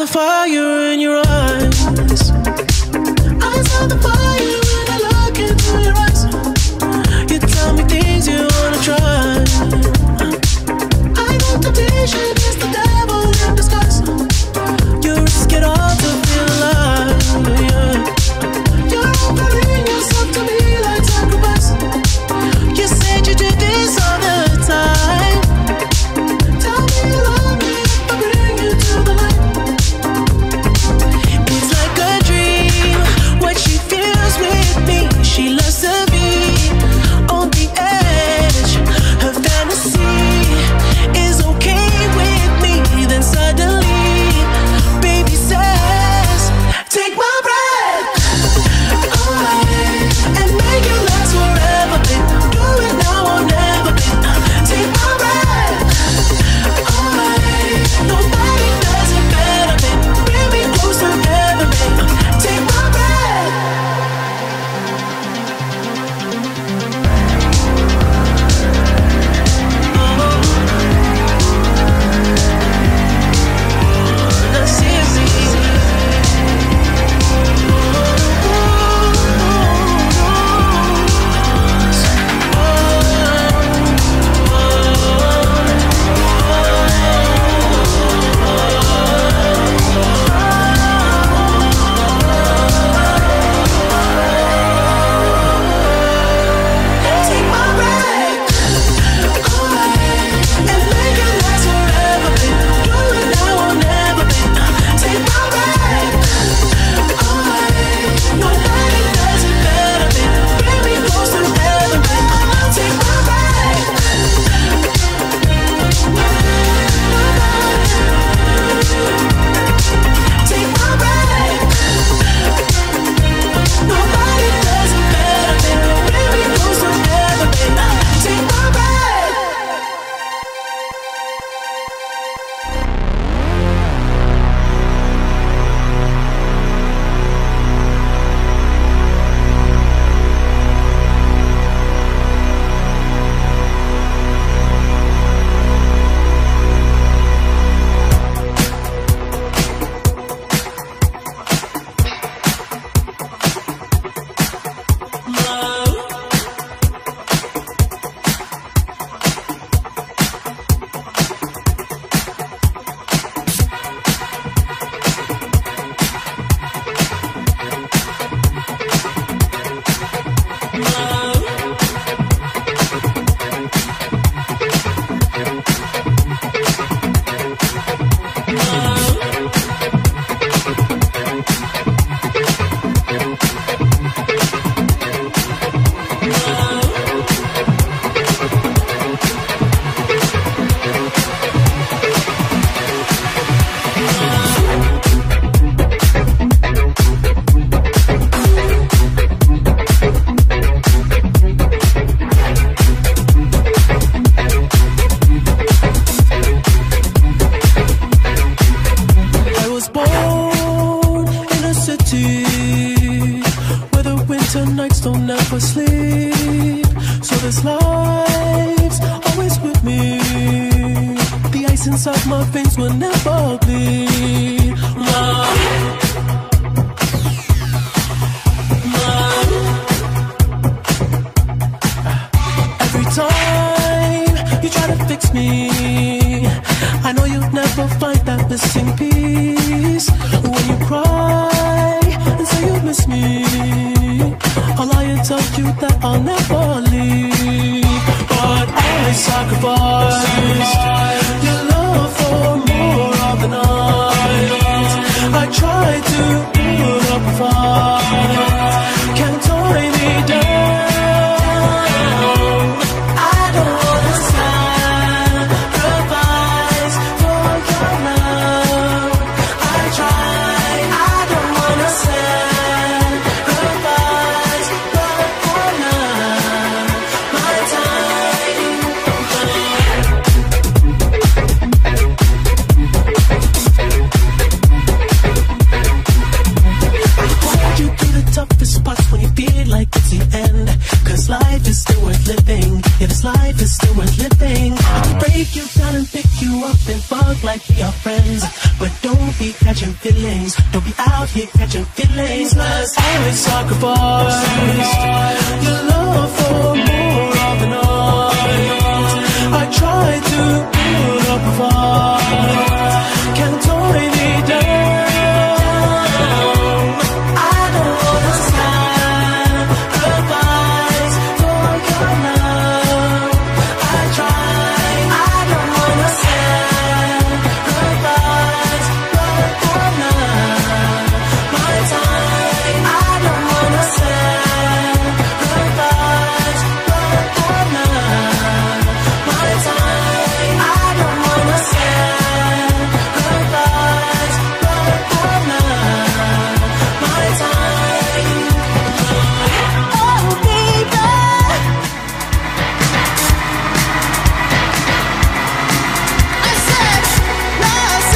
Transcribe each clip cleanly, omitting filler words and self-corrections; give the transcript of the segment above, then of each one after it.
the fire in your eyes. I saw the fire when I look into your eyes. You tell me things you wanna try. I know temptation is the devil in disguise. You risk it all to feel alive, yeah. You're offering yourself to me like sacrifice. You said you do this all the time. Tell me you love me if I bring you to the light. It's like a dream what she feels with me. She loves to be on the edge. Her fantasy is okay with me. Then suddenly, baby says, take my breath away and make it last forever, babe. Do it now or never, babe. Take my breath away. Nobody does it better, babe. Bring me close forever, babe. Take my breath. Now seriously. Take my breath away and make it last forever, babe. Do it now or never, babe. Take my breath away. Nobody does it better, babe. Bring me close forever, babe. Take my breath. Take my breath. Nobody does it better, babe. Bring me close forever, babe. Take my breath. I was born in a city where the winter nights don't ever sleep. So this life's always with me. The ice inside my veins will never bleed. Every time you try to fix me, I know you'll never find that missing piece. When you cry and say you miss me, I'll lie and tell you that I'll never leave. But I sacrificed your love for more of the night. I tried to put up a fight, can't tie me down. I don't wanna sacrifice. and fuck like we are friends. But don't be catching feelings. Don't be out here catching feelings. Cause always sacrifice your love for more of the night. I try to put up a fight. Can't tie me down. I don't wanna sacrifice for your love. I try. I don't wanna sacrifice for your love. My time. I don't wanna sacrifice for your love. My time. I don't wanna sacrifice for your love. My time. Oh baby, I said Los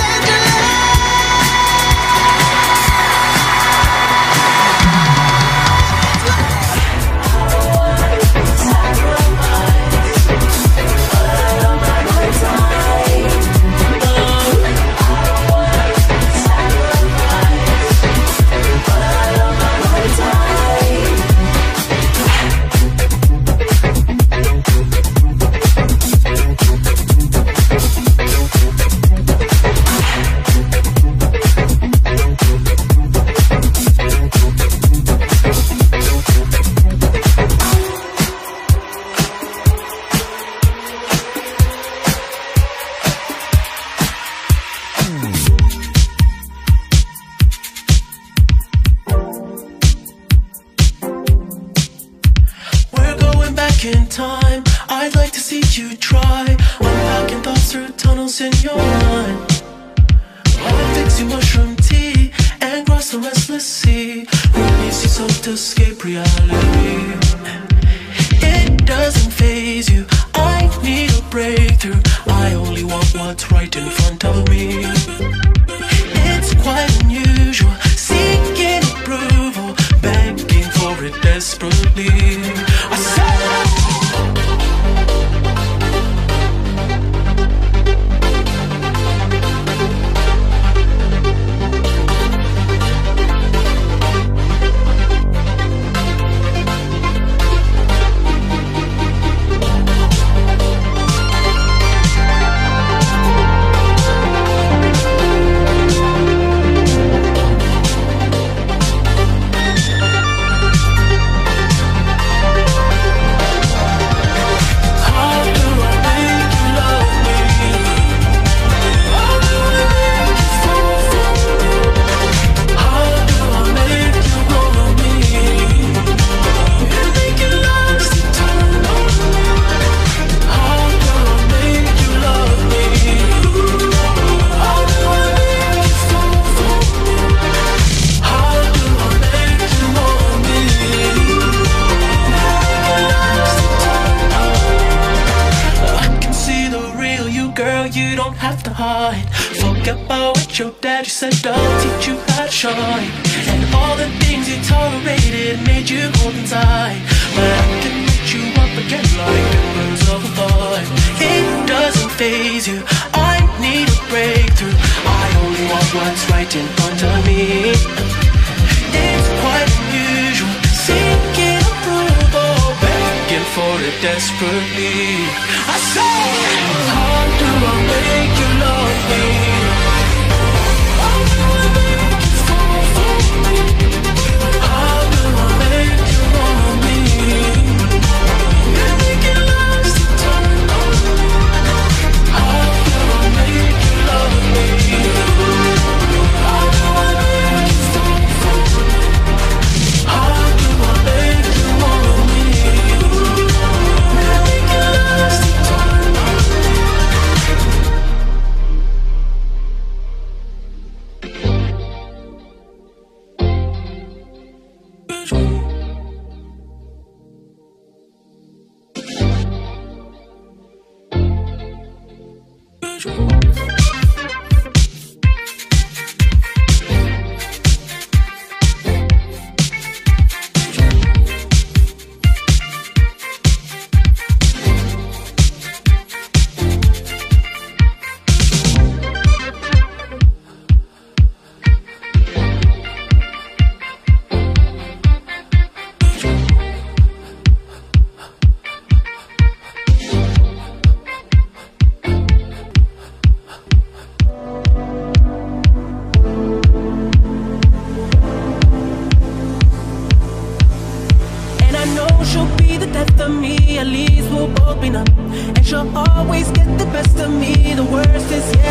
We're going back in time. I'd like to see you try unpacking thoughts through tunnels in your mind. I'll fix you mushroom tea and cross the restless sea. Release your soul to escape reality. It doesn't faze you. I need a breakthrough. I only want what's right in front of me. It's quite unusual, seeking approval, begging for it desperately. I said you don't have to hide. Forget about what your daddy said, I'll teach you how to shine. And all the things you tolerated made you hold inside. But I can lift you up again like embers of a fire. It doesn't faze you, I need a breakthrough. I only want what's right in front of me. It's quite unusual, seeking approval, begging for it desperately. I say, how do I make you love me? How do I make you fall for me? How do I make you want me? You make it last eternally. How do I make you love me? How do I make you fall for me? How do I make you want me? You make it last eternally. open up, and she'll always get the best of me. The worst is yet